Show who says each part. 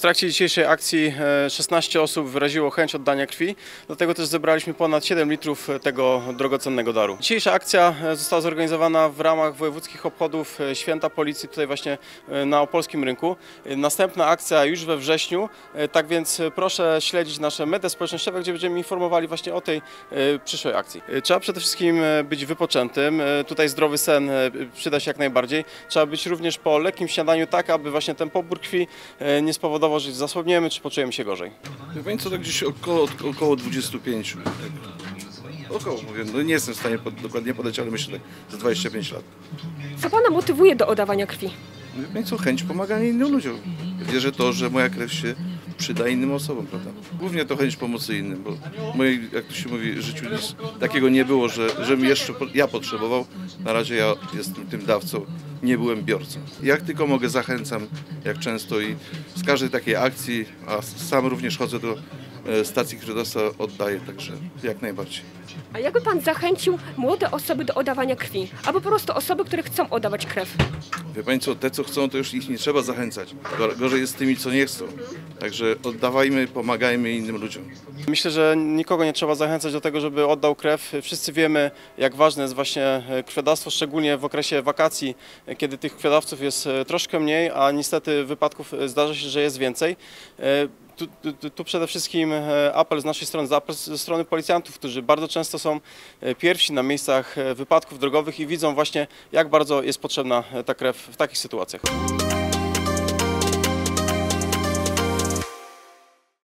Speaker 1: trakcie dzisiejszej akcji 16 osób wyraziło chęć oddania krwi, dlatego też zebraliśmy ponad 7 litrów tego drogocennego daru. Dzisiejsza akcja została zorganizowana w ramach wojewódzkich obchodów Święta Policji tutaj właśnie na Opolskim Rynku. Następna akcja już we wrześniu, tak więc proszę śledzić nasze media społecznościowe, gdzie będziemy informowali właśnie o tej przyszłej akcji. Trzeba przede wszystkim być wypoczętym, tutaj zdrowy sen przyda się jak najbardziej. Trzeba być również po lekkim śniadaniu tak, aby właśnie ten pobór krwi nie spowodował, że zasłabniemy czy poczujemy się gorzej.
Speaker 2: Wie co, tak gdzieś około 25. Około, mówię, no nie jestem w stanie dokładnie podać, ale myślę, że za 25 lat.
Speaker 3: Co Pana motywuje do oddawania krwi?
Speaker 2: Wie co, chęć pomagania innym ludziom. Wierzę to, że moja krew się przyda innym osobom, prawda? Głównie to chęć pomocy innym, bo w mojej, jak to się mówi, życiu nic takiego nie było, żebym jeszcze ja potrzebował. Na razie ja jestem tym dawcą, nie byłem biorcą. Jak tylko mogę, zachęcam, jak często i z każdej takiej akcji, a sam również chodzę do stacji krwiodawstwa, oddaję, także jak najbardziej.
Speaker 3: A jakby Pan zachęcił młode osoby do oddawania krwi? Albo po prostu osoby, które chcą oddawać krew?
Speaker 2: Wie Pani co, te co chcą, to już ich nie trzeba zachęcać. Gorzej jest z tymi, co nie chcą. Także oddawajmy, pomagajmy innym ludziom.
Speaker 1: Myślę, że nikogo nie trzeba zachęcać do tego, żeby oddał krew. Wszyscy wiemy, jak ważne jest właśnie krwiodawstwo, szczególnie w okresie wakacji, kiedy tych krwiodawców jest troszkę mniej, a niestety wypadków zdarza się, że jest więcej. Tu przede wszystkim apel z naszej strony, apel ze strony policjantów, którzy bardzo często są pierwsi na miejscach wypadków drogowych i widzą właśnie, jak bardzo jest potrzebna ta krew w takich sytuacjach.